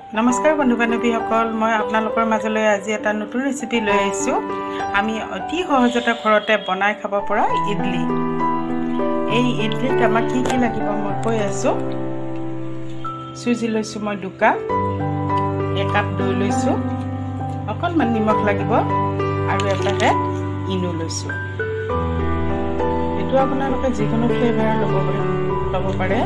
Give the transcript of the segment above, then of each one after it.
নমস্কাৰ বন্ধু বান্ধৱীসকল, মই আপোনালোকৰ মাজলৈ আজি এটা নতুন ৰেচিপি লৈ আহিছোঁ। আমি অতি সহজতে ঘৰতে বনাই খাব পৰা ইডলি। এই ইডলিত আমাক কি কি লাগিব মই কৈ আছোঁ। চুজি লৈছোঁ মই 2 কাপ, 1 কাপ দৈ লৈছোঁ, অকণমান নিমখ লাগিব আৰু এটা পেকেট ইনো লৈছোঁ। এইটো আপোনালোকে যিকোনো ফ্লেভাৰ ল'ব পাৰে।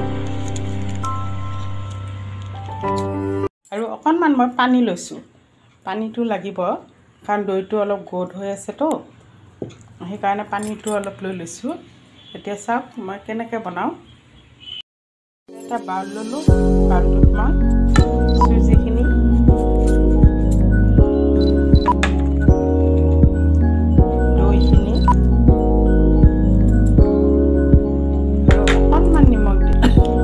আৰু অকণমান মই পানী লৈছোঁ। পানীটো লাগিব কাৰণ দৈটো অলপ গধ হৈ আছেতো, সেইকাৰণে পানীটো অলপ লৈ লৈছোঁ। এতিয়া চাওক মই কেনেকৈ বনাওঁ। এটা বাউল ল'লোঁ, বাউলটোত মই চুজিখিনি দৈখিনি আৰু অকণমান নিমখ দি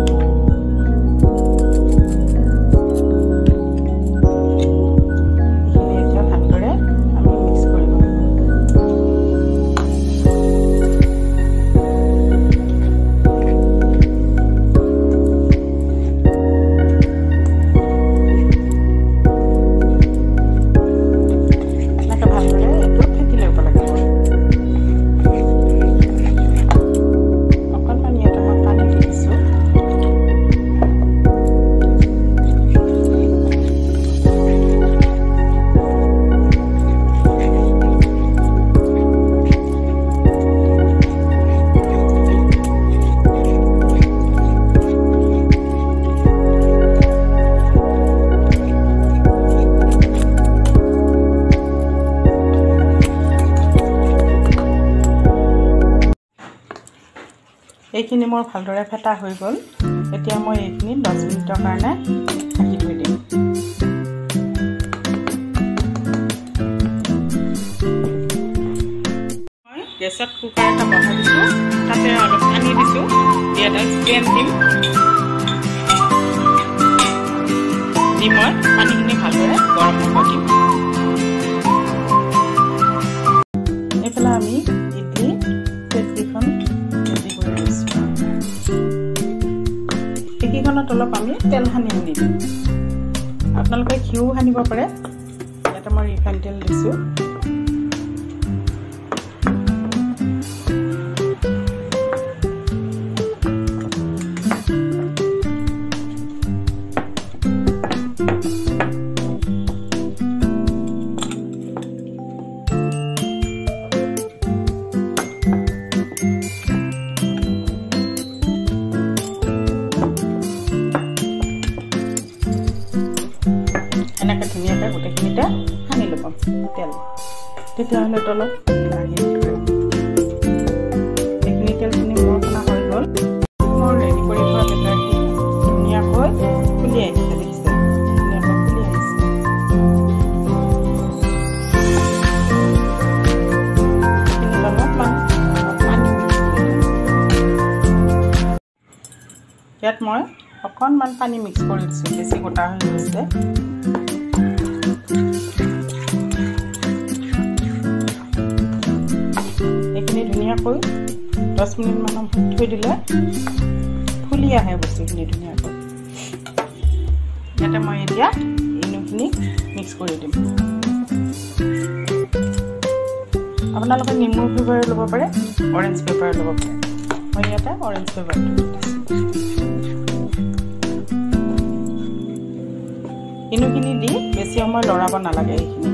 এইখিনি মোৰ ভালদৰে ফেটা হৈ গ'ল। এতিয়া মই এইখিনি 10 মিনিটৰ কাৰণে ঢাকি থৈ দিম। মই গেছত কুকাৰ এটা বহাই দিছোঁ, তাতে অলপ পানী দিছোঁ, এটা ষ্টেণ্ড দিম। দি মই পানীখিনি ভালদৰে গৰম হ'ব দিম। এইফালে আমি ইডলি প্লেটকেইখন এইকেইখনত অলপ আমি তেল সানি দিম। আপোনালোকে ঘিউ সানিব পাৰে। ইয়াতে মই ৰিফাইন তেল দিছোঁ। এনেকৈ ধুনীয়াকৈ গোটেইখিনিতে সানি ল'ব তেল। তেতিয়াহ'লে তলত আহি এইখিনি তেলখিনি মোৰ সানা হৈ গ'ল। মোৰ ৰেডি কৰি থোৱা বেটাৰখিনি ধুনীয়াকৈ ফুলি আহিছে, দেখিছে? ধুনীয়াকৈ ফুলি আহিছে। এইখিনিত অলপমান পানী মিক্স কৰি দিম। ইয়াত মই অকণমান পানী মিক্স কৰি দিছোঁ, বেছি গোটা হৈ গৈছে। এইখিনি ধুনীয়াকৈ 10 মিনিটমান থৈ দিলে ফুলি আহে বস্তুখিনি ধুনীয়াকৈ। ইয়াতে মই এতিয়া ইনোখিনি মিক্স কৰি দিম। আপোনালোকে নেমুৰ ফ্লেভাৰ ল'ব পাৰে, অৰেঞ্জ ফ্লেভাৰ ল'ব পাৰে। মই ইয়াতে অৰেঞ্জ ফ্লেভাৰটো দিছোঁ। ইনোখিনি দি বেছি সময় লৰাব নালাগে। এইখিনি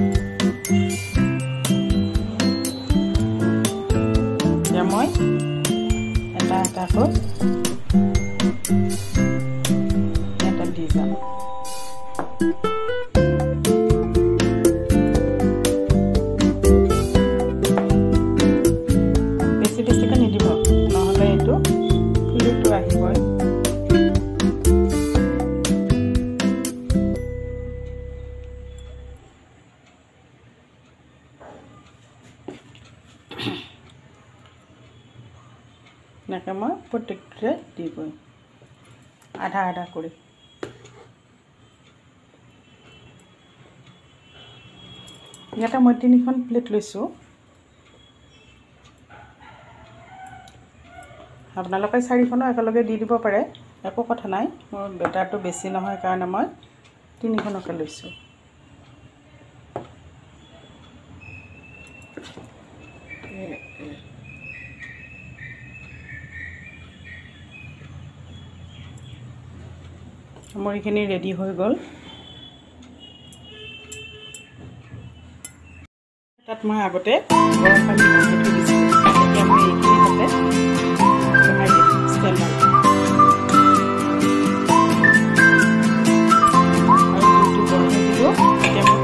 এতিয়া মই এটা এটাকৈ এটা দি যাম। বেছি বেছিকৈ নিদিব, নহ'লে এইটো ফুলিটো আহিবই। এনেকৈ মই প্ৰত্যেকটোতে দি গৈ আধা আধা কৰি। ইয়াতে মই 3খন প্লেট লৈছোঁ। আপোনালোকে 4খনো একেলগে দি দিব পাৰে, একো কথা নাই। মোৰ বেটাৰটো বেছি নহয় কাৰণে মই 3খনকে লৈছোঁ মোৰ এইখিনি ৰেডি হৈ গ'ল তাত মই আগতে গৰম পানী বহাই থৈ দিছিলোঁ এতিয়া মই এইখিনি তাতে বহাই দিম ষ্টেণ্ডত আৰু জুইটো বহাই দিলোঁ এতিয়া মই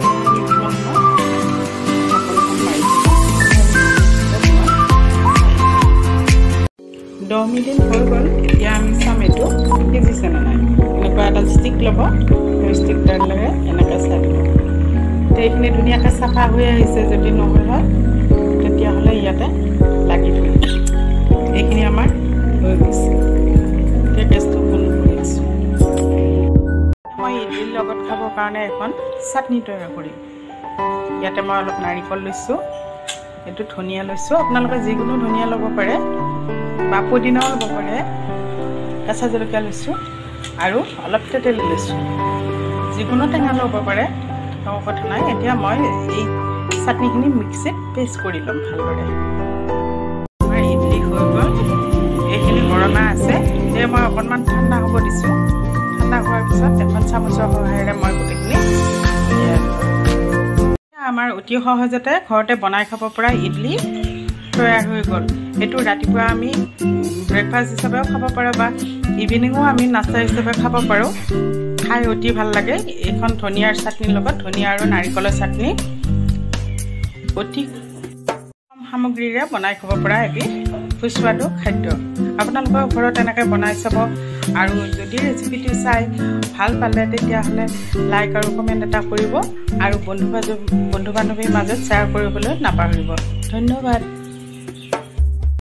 10 মিনিট হৈ গ'ল এতিয়া আমি চাম এইটো সিজিছে নে নাই এনেকুৱা এটা ষ্টিক ল'ব ষ্টিকডাল লগাই এনেকৈ চাই দিব এইখিনি ধুনীয়াকৈ চাফা হৈ আহিছে যদি নহয় হয় তেতিয়াহ'লে ইয়াতে লাগি ধৰিব এইখিনি আমাৰ হৈ গৈছে এতিয়া গেছটো বন্ধ কৰি আছোঁ মই ইডলিৰ লগত খাবৰ কাৰণে এখন চাটনি তৈয়াৰ কৰিম ইয়াতে মই অলপ নাৰিকল লৈছোঁ এইটো ধনিয়া লৈছোঁ আপোনালোকে যিকোনো ধনিয়া ল'ব পাৰে বা পুদিনাও ল'ব পাৰে কেঁচা জলকীয়া লৈছোঁ আৰু অলপ তেতেলী লৈছোঁ যিকোনো টেঙা ল'ব পাৰে কোনো কথা নাই এতিয়া মই এই চাটনিখিনি মিক্সিত পেষ্ট কৰি ল'ম ভালদৰে আমাৰ ইডলি হৈ গ'ল এইখিনি গৰমা আছে এতিয়া মই অকণমান ঠাণ্ডা হ'ব দিছোঁ ঠাণ্ডা হোৱাৰ পিছত এখন চামুচৰ সহায়েৰে মই গোটেইখিনি আমাৰ অতি সহজতে ঘৰতে বনাই খাব পৰা ইডলি তৈয়াৰ হৈ গ'ল এইটো ৰাতিপুৱা আমি ব্ৰেকফাষ্ট হিচাপেও খাব পাৰোঁ বা ইভিনিঙো আমি নাস্তা হিচাপে খাব পাৰোঁ খাই অতি ভাল লাগে এইখন ধনিয়াৰ চাটনিৰ লগত ধনিয়া আৰু নাৰিকলৰ চাটনি অতি কম সামগ্ৰীৰে বনাই খাব পৰা এবিধ সুস্বাদু খাদ্য আপোনালোকৰ ঘৰত এনেকৈ বনাই চাব আৰু যদি ৰেচিপিটো চাই ভাল পালে তেতিয়াহ'লে লাইক আৰু কমেণ্ট এটা কৰিব আৰু বন্ধু বান্ধৱীৰ মাজত শ্বেয়াৰ কৰিবলৈ নাপাহৰিব ধন্যবাদ